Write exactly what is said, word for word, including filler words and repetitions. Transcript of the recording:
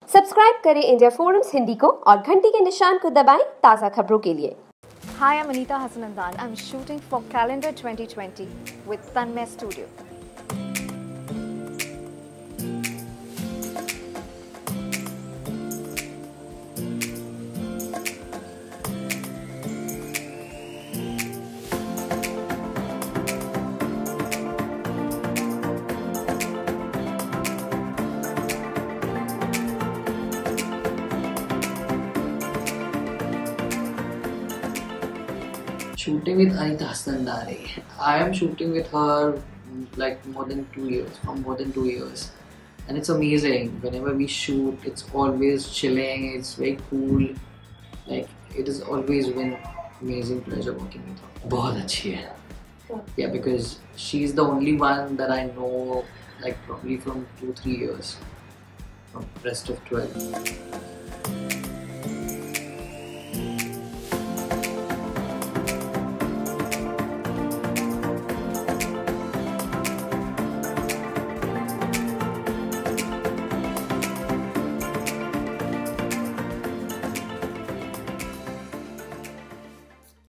Subscribe करें India forums Hindi को और घंटी के निशान को दबाएं ताज़ा खबरों के लिए। Hi, I'm Anita Hassanandan. I'm shooting for Calendar twenty twenty with Tanmay Studio. Shooting with Anita Hassanandani. I am shooting with her like more than two years, for more than two years. And it's amazing. Whenever we shoot, it's always chilling, it's very cool. Like, it has always been amazing pleasure working with her. बहुत अच्छी है. Yeah, because she's the only one that I know, like probably from two, three years. From rest of twelve.